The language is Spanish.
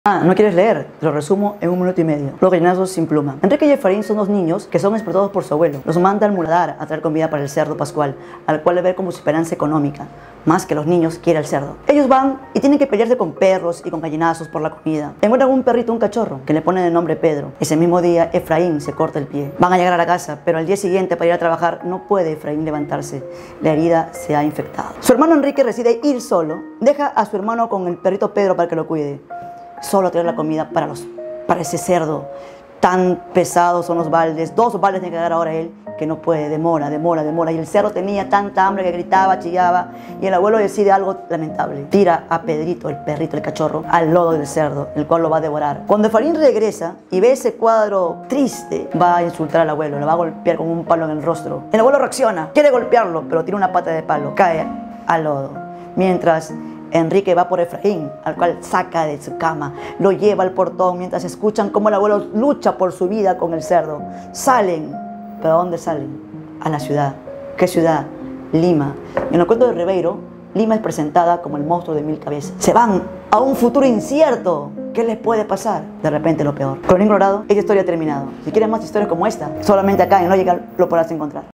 ¿No quieres leer? Te lo resumo en 1 minuto y medio. Los gallinazos sin pluma. Enrique y Efraín son dos niños que son explotados por su abuelo. Los manda al muladar a traer comida para el cerdo pascual, al cual le ve como su esperanza económica. Más que los niños, quiere al cerdo. Ellos van y tienen que pelearse con perros y con gallinazos por la comida. Encuentran un perrito, un cachorro, que le ponen el nombre Pedro. Ese mismo día, Efraín se corta el pie. Van a llegar a la casa, pero al día siguiente, para ir a trabajar, no puede Efraín levantarse. La herida se ha infectado. Su hermano Enrique decide ir solo. Deja a su hermano con el perrito Pedro para que lo cuide. Solo traer la comida para ese cerdo. Tan pesados son los baldes. 2 baldes tiene que dar ahora él, que no puede, demora. Y el cerdo tenía tanta hambre que gritaba, chillaba. Y el abuelo decide algo lamentable. Tira a Pedrito, el perrito, el cachorro, al lodo del cerdo, el cual lo va a devorar. Cuando Efraín regresa y ve ese cuadro triste, va a insultar al abuelo, lo va a golpear con un palo en el rostro. El abuelo reacciona, quiere golpearlo, pero tira una pata de palo, cae al lodo. Mientras Enrique va por Efraín, al cual saca de su cama, lo lleva al portón mientras escuchan cómo el abuelo lucha por su vida con el cerdo. Salen, ¿pero a dónde salen? A la ciudad. ¿Qué ciudad? Lima. En el cuento de Ribeiro, Lima es presentada como el monstruo de 1000 cabezas. Se van a un futuro incierto. ¿Qué les puede pasar? De repente lo peor. Colorín colorado, esta historia ha terminado. Si quieres más historias como esta, solamente acá en Logical lo podrás encontrar.